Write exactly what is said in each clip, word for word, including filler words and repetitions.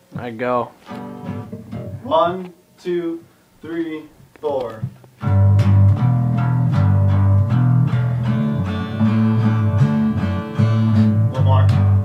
I go. One, two, three, four. One more.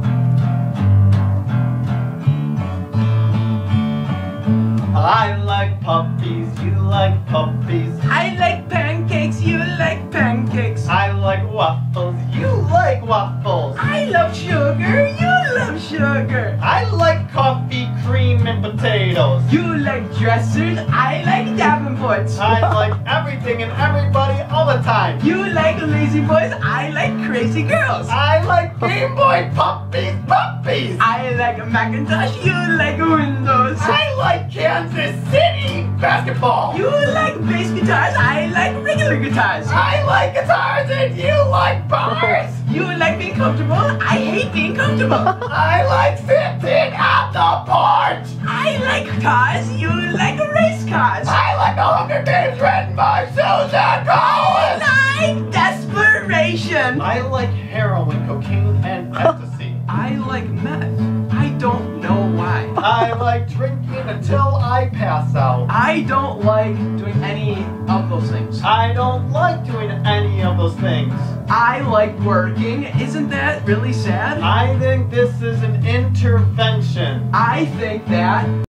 I like puppies, you like puppies. I like pancakes, you like pancakes. I like waffles, you like waffles. I love sugar, you love sugar. I like coffee, cream, and potatoes. You like dressers, I like Davenports. I like everything and everybody all the time. You like lazy boys, I like crazy girls. I like Game Boy puppies, puppies. I like Macintosh, you like Windows. I like Kansas City basketball. You like bass guitars, I like regular guitars. I like guitars and you like bars. You like being comfortable, I hate being comfortable. I like sitting at the porch. I like cars, you like race cars. I like the Hunger Games written by Susan Collins. I like desperation. I like heroin, cocaine, and ecstasy. I like meth. I don't know why. I like drinking until I pass out. I don't like doing any of those things. I don't like doing any of those things. I like working. Isn't that really sad? I think this is an intervention. I think that